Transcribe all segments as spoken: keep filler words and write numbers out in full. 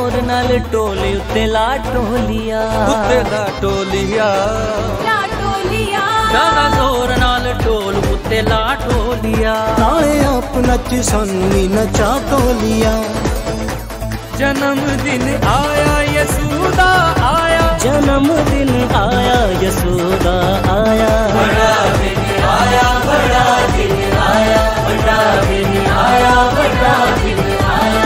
जोर नाल टोली उत्ते ला टोलिया, उत्ते ला टोलिया, ला टोलिया। जरा जोर नाल टोल उत्ते ला टोलिया, नाले आप नच सानू भी नचा टोलिया। जन्मदिन आया यसूदा आया, जन्मदिन आया यसूदा आया, बड़ा दिन आया, बड़ा दिन आया, बड़ा दिन आया, बड़ा दिन आया।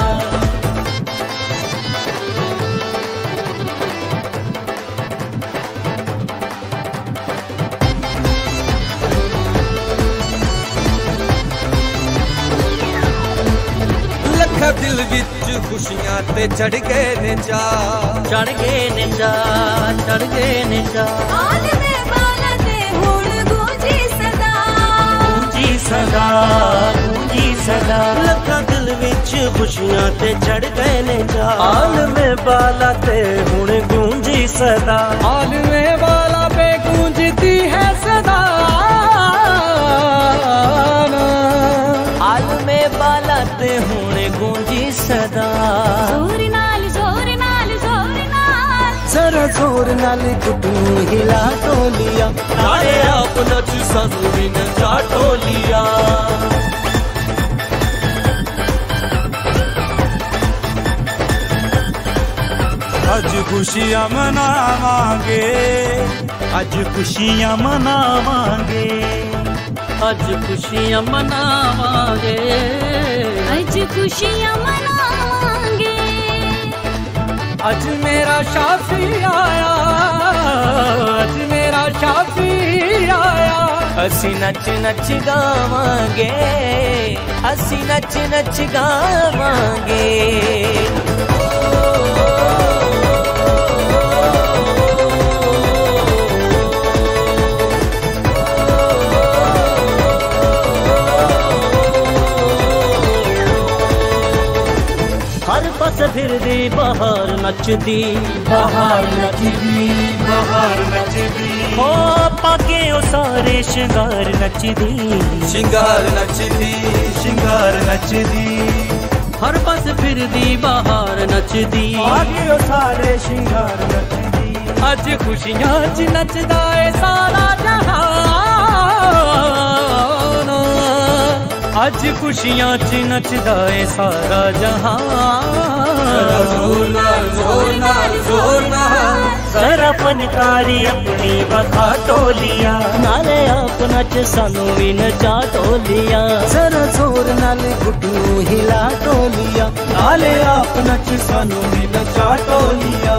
लखा दिल विच खुशियां ते चढ़ गए ने जा, चढ़ गए ने जा, चढ़ गए ने जा। आलमे वाला ते हुण गूंजी सदा, गूंजी सदा, गूंजी सदा। लखा दिल विच खुशियां ते चढ़ गए ने जा, आलमे वाला ते हुण गूंजी सदा, आलमे वाला पे गूंजती है सदा। आलमे वाला ते हुण गूंजी सदा। जोर नाल जोर नाल जोर नाल, जरा जोर नाल गुटू हिला टोलिया, नाले आप नच सानू भी नचा टोलिया। अज खुशियां मनावांगे, अज खुशियां मनावांगे, अज खुशियां मनावांगे, अज खुशियां मनावांगे। अज मेरा शाफी आया, अज मेरा शाफी आया। असी नच नच गावांगे, असी नच नच गावांगे। हर पास फिरदी बहार नचदी, बहार नचदी, बहार नचदी, हो पाके ओ सारे श्रृंगार नचदी, शिंगार नचदी, शिंगार नचदी। हर पास फिरदी बहार नचदी, आगे ओ सारे शिंगार नचदी। अज खुशियां च नचदा ए सारा जहान, अज खुशियां च नचदा ए सारा जहान। जोर नाल जोर नाल जोर नाल, जरा फनकारी अपनी बखा टोलिया, नाले आप नच सानू भी नचा टोलिया। जरा जोर नाल गुटू हिला टोलिया, नाले आप नच सानू भी नचा टोलिया।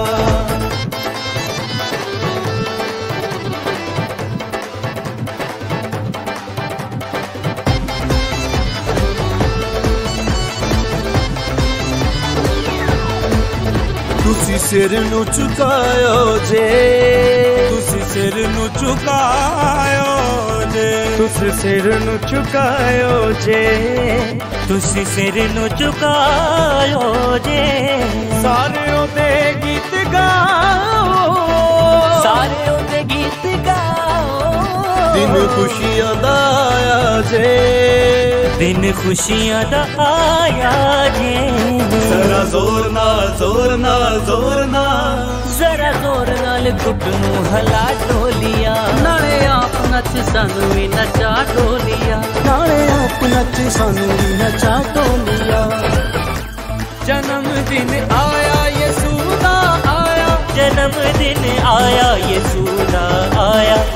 तुसी सिर नू झुकायो जे, तुसी सिर नू झुकायो जे, तुसी सिर नू झुकायो जे, तुसी सिर नू झुकायो जे। सारे ओदे गीत गाओ, सारे ओदे गीत गाओ। दिन खुशियां दा आया जे, दिन खुशियां दा आया जे। जरा जोर नाल जोर नाल जोर नाल, जरा जोर नाल गुड्डू नू हला टोलिया, नाले आप नच सानू भी नचा टोलिया, नाले आप नच सानू भी नचा टोलिया। जन्मदिन आया यसूदा आया, जन्मदिन आया यसूदा आया,